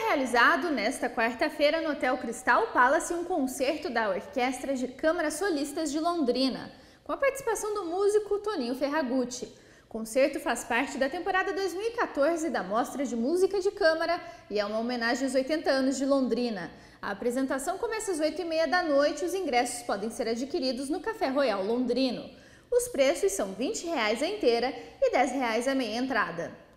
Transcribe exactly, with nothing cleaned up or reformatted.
realizado nesta quarta-feira no Hotel Crystal Palace um concerto da Orquestra de Câmara Solistas de Londrina, com a participação do músico Toninho Ferragutti. O concerto faz parte da temporada dois mil e quatorze da Mostra de Música de Câmara e é uma homenagem aos oitenta anos de Londrina. A apresentação começa às oito e meia da noite e os ingressos podem ser adquiridos no Café Royal Londrino. Os preços são vinte reais a inteira e dez reais a meia entrada.